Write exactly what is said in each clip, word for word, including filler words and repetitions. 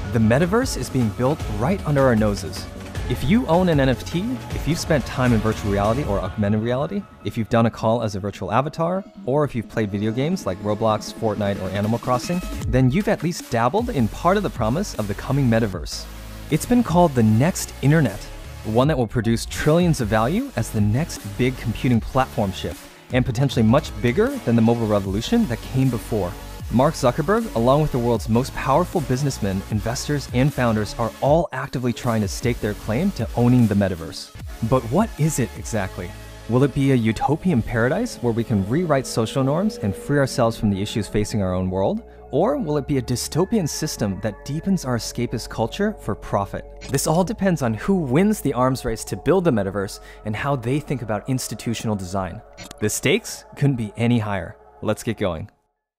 The metaverse is being built right under our noses. If you own an N F T, if you've spent time in virtual reality or augmented reality, if you've done a call as a virtual avatar, or if you've played video games like Roblox, Fortnite, or Animal Crossing, then you've at least dabbled in part of the promise of the coming metaverse. It's been called the next internet, one that will produce trillions of value as the next big computing platform shift, and potentially much bigger than the mobile revolution that came before. Mark Zuckerberg, along with the world's most powerful businessmen, investors, and founders, are all actively trying to stake their claim to owning the metaverse. But what is it exactly? Will it be a utopian paradise where we can rewrite social norms and free ourselves from the issues facing our own world? Or will it be a dystopian system that deepens our escapist culture for profit? This all depends on who wins the arms race to build the metaverse and how they think about institutional design. The stakes couldn't be any higher. Let's get going.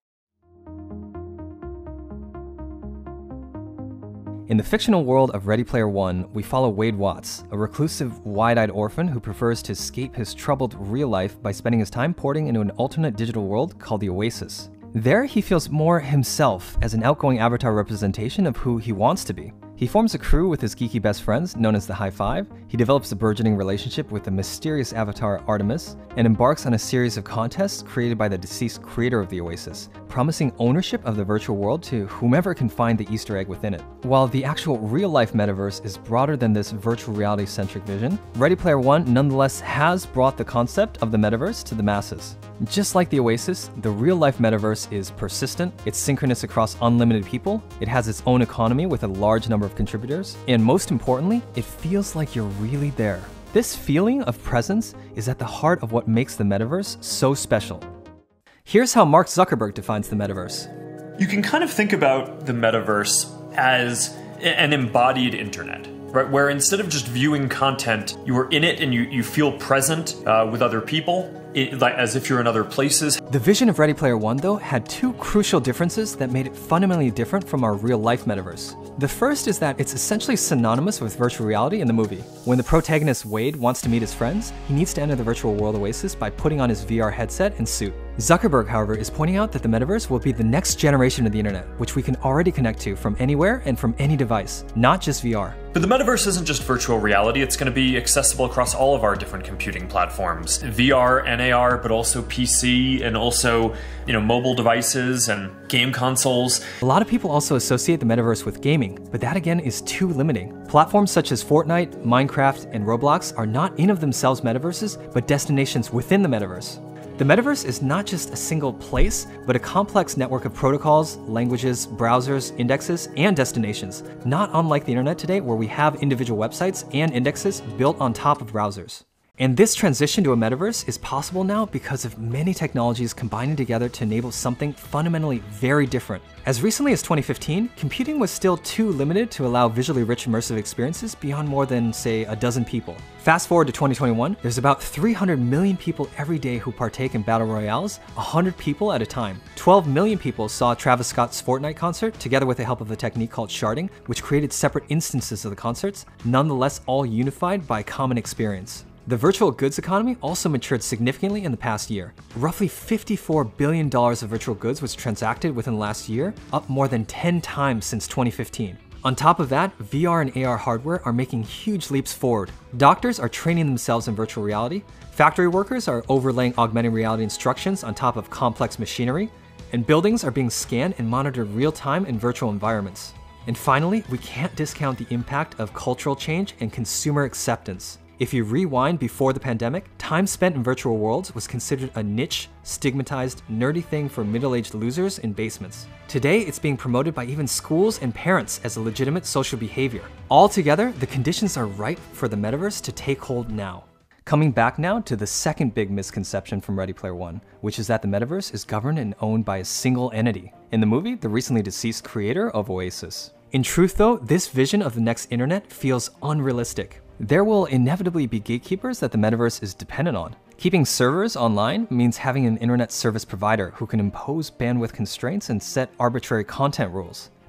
In the fictional world of Ready Player One, we follow Wade Watts, a reclusive, wide-eyed orphan who prefers to escape his troubled real life by spending his time porting into an alternate digital world called the Oasis. There, he feels more himself as an outgoing avatar representation of who he wants to be. He forms a crew with his geeky best friends, known as the High Five. He develops a burgeoning relationship with the mysterious avatar Artemis, and embarks on a series of contests created by the deceased creator of the Oasis, promising ownership of the virtual world to whomever can find the Easter egg within it. While the actual real-life metaverse is broader than this virtual reality-centric vision, Ready Player One nonetheless has brought the concept of the metaverse to the masses. Just like the Oasis, the real-life metaverse is persistent, it's synchronous across unlimited people, it has its own economy with a large number of contributors, and most importantly, it feels like you're really there. This feeling of presence is at the heart of what makes the metaverse so special. Here's how Mark Zuckerberg defines the metaverse. You can kind of think about the metaverse as an embodied internet, right? Where instead of just viewing content, you are in it and you, you feel present uh, with other people, it, like, as if you're in other places. The vision of Ready Player One, though, had two crucial differences that made it fundamentally different from our real-life metaverse. The first is that it's essentially synonymous with virtual reality in the movie. When the protagonist Wade wants to meet his friends, he needs to enter the virtual world Oasis by putting on his V R headset and suit. Zuckerberg, however, is pointing out that the metaverse will be the next generation of the internet, which we can already connect to from anywhere and from any device, not just V R. But the metaverse isn't just virtual reality, it's going to be accessible across all of our different computing platforms. V R and A R, but also P C and also, you know, mobile devices and game consoles. A lot of people also associate the metaverse with gaming, but that again is too limiting. Platforms such as Fortnite, Minecraft, and Roblox are not in of themselves metaverses, but destinations within the metaverse. The metaverse is not just a single place, but a complex network of protocols, languages, browsers, indexes, and destinations, not unlike the internet today where we have individual websites and indexes built on top of browsers. And this transition to a metaverse is possible now because of many technologies combining together to enable something fundamentally very different. As recently as twenty fifteen, computing was still too limited to allow visually rich immersive experiences beyond more than, say, a dozen people. Fast forward to twenty twenty-one, there's about three hundred million people every day who partake in battle royales, one hundred people at a time. twelve million people saw Travis Scott's Fortnite concert, together with the help of a technique called sharding, which created separate instances of the concerts, nonetheless all unified by a common experience. The virtual goods economy also matured significantly in the past year. Roughly fifty-four billion dollars of virtual goods was transacted within the last year, up more than ten times since twenty fifteen. On top of that, V R and A R hardware are making huge leaps forward. Doctors are training themselves in virtual reality, factory workers are overlaying augmented reality instructions on top of complex machinery, and buildings are being scanned and monitored real-time in virtual environments. And finally, we can't discount the impact of cultural change and consumer acceptance. If you rewind before the pandemic, time spent in virtual worlds was considered a niche, stigmatized, nerdy thing for middle-aged losers in basements. Today, it's being promoted by even schools and parents as a legitimate social behavior. Altogether, the conditions are ripe for the metaverse to take hold now. Coming back now to the second big misconception from Ready Player One, which is that the metaverse is governed and owned by a single entity. In the movie, the recently deceased creator of Oasis. In truth though, this vision of the next internet feels unrealistic. There will inevitably be gatekeepers that the metaverse is dependent on. Keeping servers online means having an internet service provider who can impose bandwidth constraints and set arbitrary content rules.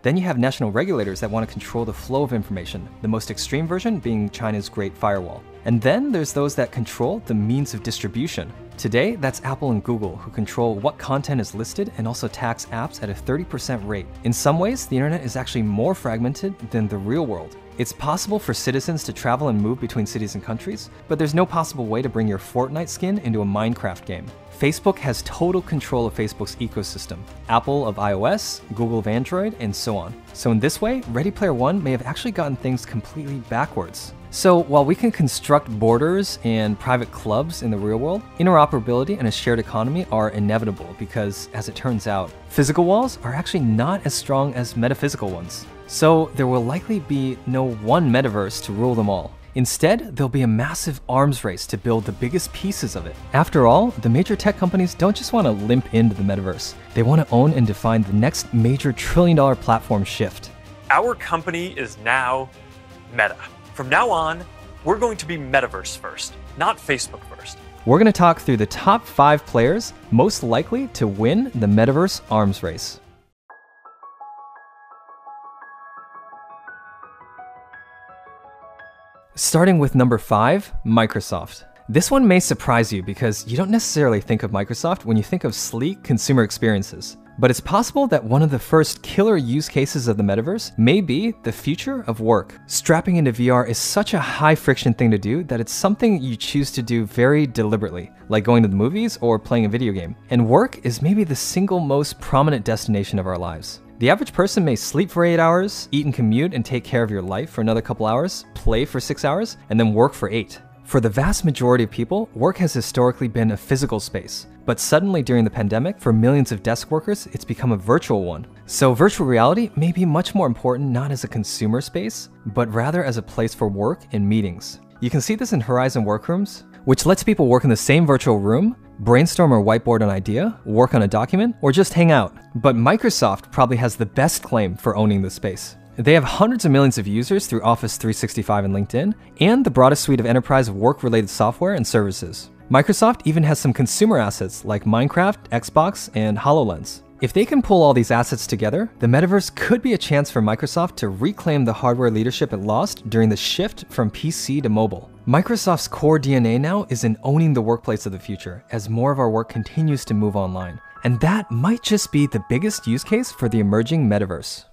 Then you have national regulators that want to control the flow of information, the most extreme version being China's Great Firewall. And then there's those that control the means of distribution. Today, that's Apple and Google, who control what content is listed and also tax apps at a thirty percent rate. In some ways, the internet is actually more fragmented than the real world. It's possible for citizens to travel and move between cities and countries, but there's no possible way to bring your Fortnite skin into a Minecraft game. Facebook has total control of Facebook's ecosystem, Apple of iOS, Google of Android, and so on. So in this way, Ready Player One may have actually gotten things completely backwards. So while we can construct borders and private clubs in the real world, interoperability and a shared economy are inevitable because, as it turns out, physical walls are actually not as strong as metaphysical ones. So there will likely be no one metaverse to rule them all. Instead, there'll be a massive arms race to build the biggest pieces of it. After all, the major tech companies don't just want to limp into the metaverse. They want to own and define the next major trillion dollar platform shift. Our company is now Meta. From now on, we're going to be Metaverse first, not Facebook first. We're going to talk through the top five players most likely to win the Metaverse arms race. Starting with number five, Microsoft. This one may surprise you because you don't necessarily think of Microsoft when you think of sleek consumer experiences. But it's possible that one of the first killer use cases of the metaverse may be the future of work. Strapping into V R is such a high friction thing to do that it's something you choose to do very deliberately, like going to the movies or playing a video game. And work is maybe the single most prominent destination of our lives. The average person may sleep for eight hours, eat and commute and take care of your life for another couple hours, play for six hours, and then work for eight. For the vast majority of people, work has historically been a physical space. But suddenly during the pandemic, for millions of desk workers, it's become a virtual one. So virtual reality may be much more important not as a consumer space, but rather as a place for work and meetings. You can see this in Horizon Workrooms, which lets people work in the same virtual room, brainstorm or whiteboard an idea, work on a document, or just hang out. But Microsoft probably has the best claim for owning this space. They have hundreds of millions of users through Office three sixty-five and LinkedIn, and the broadest suite of enterprise work-related software and services. Microsoft even has some consumer assets like Minecraft, Xbox, and HoloLens. If they can pull all these assets together, the metaverse could be a chance for Microsoft to reclaim the hardware leadership it lost during the shift from P C to mobile. Microsoft's core D N A now is in owning the workplace of the future as more of our work continues to move online. And that might just be the biggest use case for the emerging metaverse.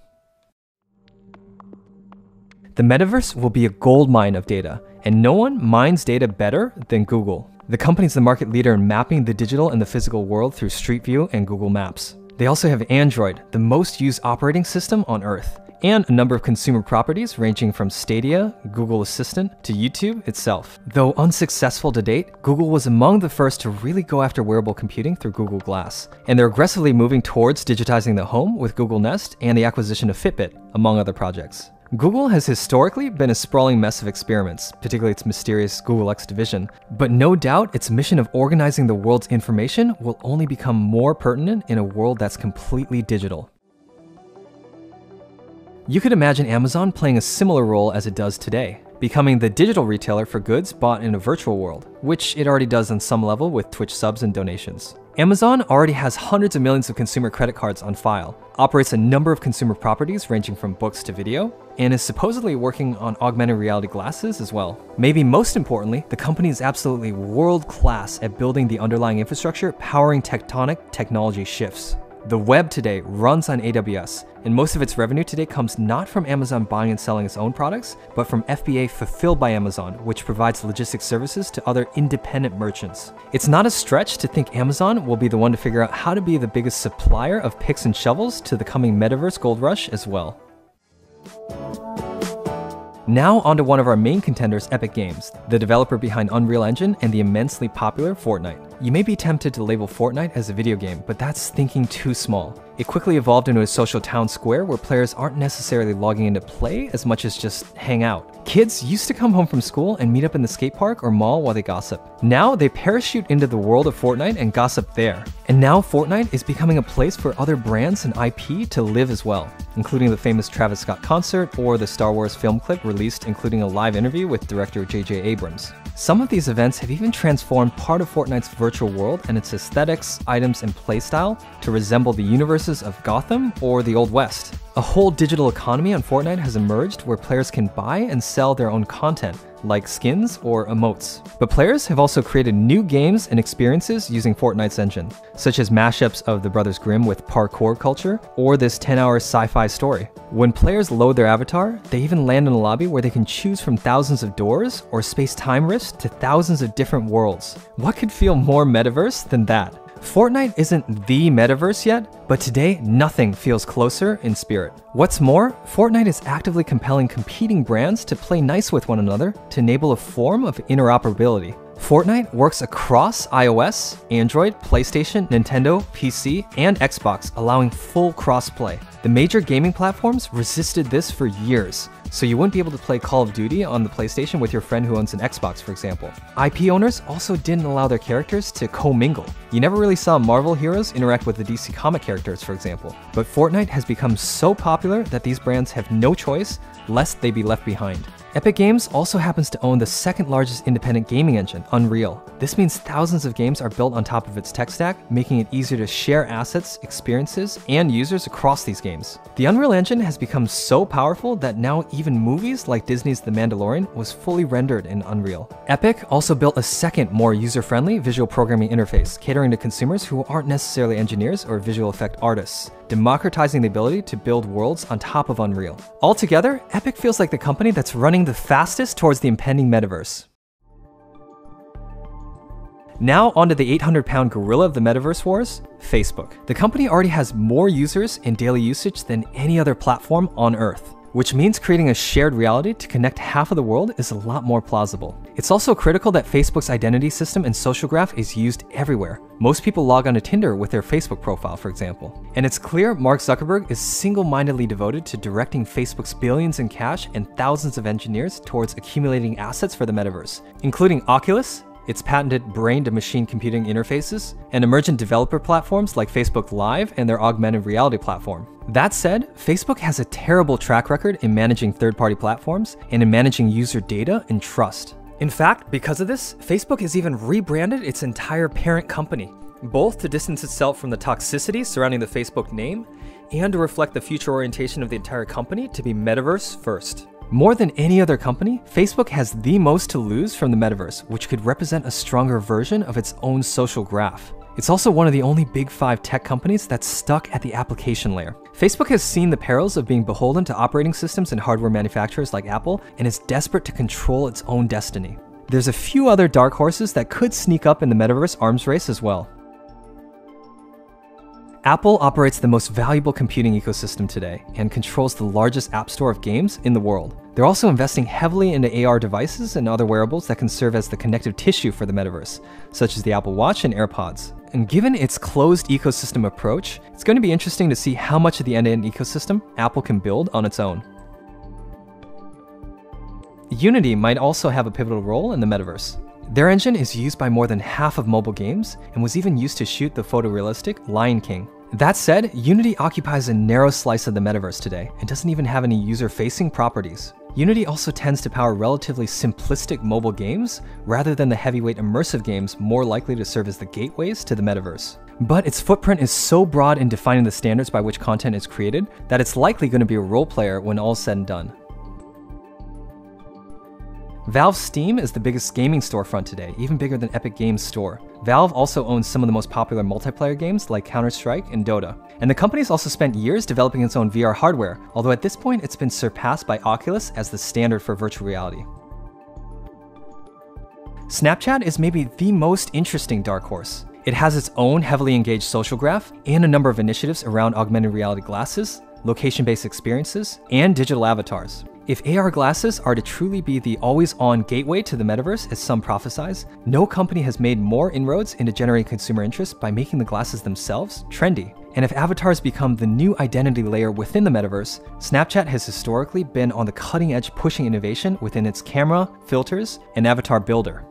The metaverse will be a goldmine of data, and no one mines data better than Google. The company's the market leader in mapping the digital and the physical world through Street View and Google Maps. They also have Android, the most used operating system on Earth, and a number of consumer properties ranging from Stadia, Google Assistant, to YouTube itself. Though unsuccessful to date, Google was among the first to really go after wearable computing through Google Glass, and they're aggressively moving towards digitizing the home with Google Nest and the acquisition of Fitbit, among other projects. Google has historically been a sprawling mess of experiments, particularly its mysterious Google X division, but no doubt its mission of organizing the world's information will only become more pertinent in a world that's completely digital. You could imagine Amazon playing a similar role as it does today, becoming the digital retailer for goods bought in a virtual world, which it already does on some level with Twitch subs and donations. Amazon already has hundreds of millions of consumer credit cards on file, operates a number of consumer properties ranging from books to video, and is supposedly working on augmented reality glasses as well. Maybe most importantly, the company is absolutely world-class at building the underlying infrastructure powering tectonic technology shifts. The web today runs on A W S, and most of its revenue today comes not from Amazon buying and selling its own products, but from F B A Fulfilled by Amazon, which provides logistics services to other independent merchants. It's not a stretch to think Amazon will be the one to figure out how to be the biggest supplier of picks and shovels to the coming metaverse gold rush as well. Now onto one of our main contenders, Epic Games, the developer behind Unreal Engine and the immensely popular Fortnite. You may be tempted to label Fortnite as a video game, but that's thinking too small. It quickly evolved into a social town square where players aren't necessarily logging in to play as much as just hang out. Kids used to come home from school and meet up in the skate park or mall while they gossip. Now they parachute into the world of Fortnite and gossip there. And now Fortnite is becoming a place for other brands and I P to live as well, including the famous Travis Scott concert or the Star Wars film clip released including a live interview with director J J Abrams. Some of these events have even transformed part of Fortnite's virtual world and its aesthetics, items, and playstyle to resemble the universes of Gotham or the Old West. A whole digital economy on Fortnite has emerged where players can buy and sell their own content, like skins or emotes. But players have also created new games and experiences using Fortnite's engine, such as mashups of the Brothers Grimm with parkour culture, or this ten hour sci-fi story. When players load their avatar, they even land in a lobby where they can choose from thousands of doors or space-time rifts to thousands of different worlds. What could feel more metaverse than that? Fortnite isn't the metaverse yet, but today nothing feels closer in spirit. What's more, Fortnite is actively compelling competing brands to play nice with one another to enable a form of interoperability. Fortnite works across iOS, Android, PlayStation, Nintendo, P C, and Xbox, allowing full cross-play. The major gaming platforms resisted this for years, so you wouldn't be able to play Call of Duty on the PlayStation with your friend who owns an Xbox, for example. I P owners also didn't allow their characters to commingle. You never really saw Marvel heroes interact with the D C comic characters, for example. But Fortnite has become so popular that these brands have no choice lest they be left behind. Epic Games also happens to own the second largest independent gaming engine, Unreal. This means thousands of games are built on top of its tech stack, making it easier to share assets, experiences, and users across these games. The Unreal Engine has become so powerful that now even movies like Disney's The Mandalorian was fully rendered in Unreal. Epic also built a second, more user-friendly visual programming interface, catering to consumers who aren't necessarily engineers or visual effect artists, democratizing the ability to build worlds on top of Unreal. Altogether, Epic feels like the company that's running the fastest towards the impending metaverse. Now onto the eight hundred pound gorilla of the metaverse wars, Facebook. The company already has more users in daily usage than any other platform on Earth, which means creating a shared reality to connect half of the world is a lot more plausible. It's also critical that Facebook's identity system and social graph is used everywhere. Most people log on to Tinder with their Facebook profile, for example. And it's clear Mark Zuckerberg is single-mindedly devoted to directing Facebook's billions in cash and thousands of engineers towards accumulating assets for the metaverse, including Oculus, its patented brain-to-machine computing interfaces, and emergent developer platforms like Facebook Live and their augmented reality platform. That said, Facebook has a terrible track record in managing third-party platforms and in managing user data and trust. In fact, because of this, Facebook has even rebranded its entire parent company, both to distance itself from the toxicity surrounding the Facebook name and to reflect the future orientation of the entire company to be metaverse first. More than any other company, Facebook has the most to lose from the metaverse, which could represent a stronger version of its own social graph. It's also one of the only big five tech companies that's stuck at the application layer. Facebook has seen the perils of being beholden to operating systems and hardware manufacturers like Apple and is desperate to control its own destiny. There's a few other dark horses that could sneak up in the metaverse arms race as well. Apple operates the most valuable computing ecosystem today and controls the largest app store of games in the world. They're also investing heavily into A R devices and other wearables that can serve as the connective tissue for the metaverse, such as the Apple Watch and AirPods. And given its closed ecosystem approach, it's going to be interesting to see how much of the end-to-end ecosystem Apple can build on its own. Unity might also have a pivotal role in the metaverse. Their engine is used by more than half of mobile games and was even used to shoot the photorealistic Lion King. That said, Unity occupies a narrow slice of the metaverse today and doesn't even have any user-facing properties. Unity also tends to power relatively simplistic mobile games rather than the heavyweight immersive games more likely to serve as the gateways to the metaverse. But its footprint is so broad in defining the standards by which content is created that it's likely going to be a role player when all's said and done. Valve's Steam is the biggest gaming storefront today, even bigger than Epic Games' store. Valve also owns some of the most popular multiplayer games like Counter-Strike and Dota. And the company's also spent years developing its own V R hardware, although at this point it's been surpassed by Oculus as the standard for virtual reality. Snapchat is maybe the most interesting dark horse. It has its own heavily engaged social graph and a number of initiatives around augmented reality glasses, location-based experiences, and digital avatars. If A R glasses are to truly be the always-on gateway to the metaverse, as some prophesize, no company has made more inroads into generating consumer interest by making the glasses themselves trendy. And if avatars become the new identity layer within the metaverse, Snapchat has historically been on the cutting edge pushing innovation within its camera, filters, and avatar builder.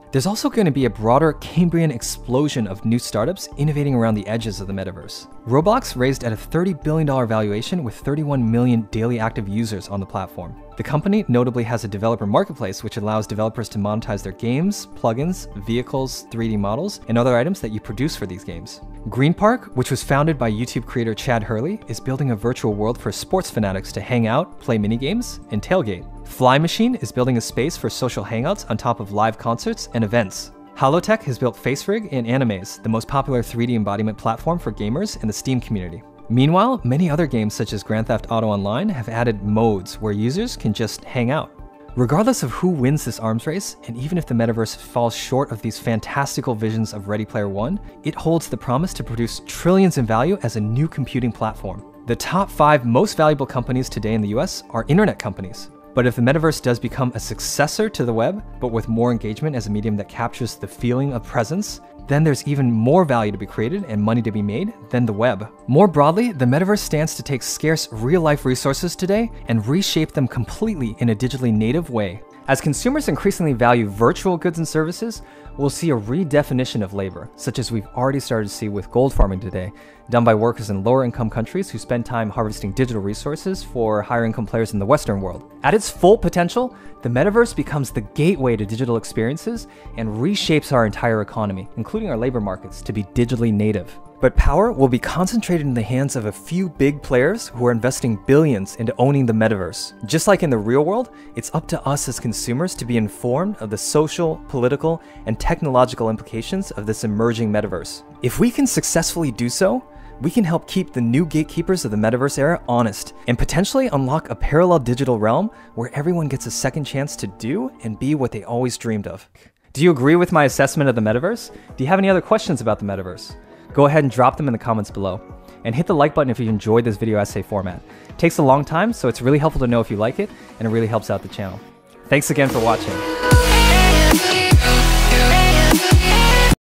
There's also going to be a broader Cambrian explosion of new startups innovating around the edges of the metaverse. Roblox raised at a thirty billion dollars valuation with thirty-one million daily active users on the platform. The company notably has a developer marketplace which allows developers to monetize their games, plugins, vehicles, three D models, and other items that you produce for these games. Green Park, which was founded by YouTube creator Chad Hurley, is building a virtual world for sports fanatics to hang out, play minigames, and tailgate. Fly Machine is building a space for social hangouts on top of live concerts and events. Holotech has built FaceRig and Animaze, the most popular three D embodiment platform for gamers in the Steam community. Meanwhile, many other games such as Grand Theft Auto Online have added modes where users can just hang out. Regardless of who wins this arms race, and even if the metaverse falls short of these fantastical visions of Ready Player One, it holds the promise to produce trillions in value as a new computing platform. The top five most valuable companies today in the U S are internet companies. But if the metaverse does become a successor to the web, but with more engagement as a medium that captures the feeling of presence, then there's even more value to be created and money to be made than the web. More broadly, the metaverse stands to take scarce real-life resources today and reshape them completely in a digitally native way. As consumers increasingly value virtual goods and services, we'll see a redefinition of labor, such as we've already started to see with gold farming today, done by workers in lower income countries who spend time harvesting digital resources for higher income players in the Western world. At its full potential, the metaverse becomes the gateway to digital experiences and reshapes our entire economy, including our labor markets, to be digitally native. But power will be concentrated in the hands of a few big players who are investing billions into owning the metaverse. Just like in the real world, it's up to us as consumers to be informed of the social, political, and technological implications of this emerging metaverse. If we can successfully do so, we can help keep the new gatekeepers of the metaverse era honest and potentially unlock a parallel digital realm where everyone gets a second chance to do and be what they always dreamed of. Do you agree with my assessment of the metaverse? Do you have any other questions about the metaverse? Go ahead and drop them in the comments below. And hit the like button if you enjoyed this video essay format. It takes a long time, so it's really helpful to know if you like it, and it really helps out the channel. Thanks again for watching.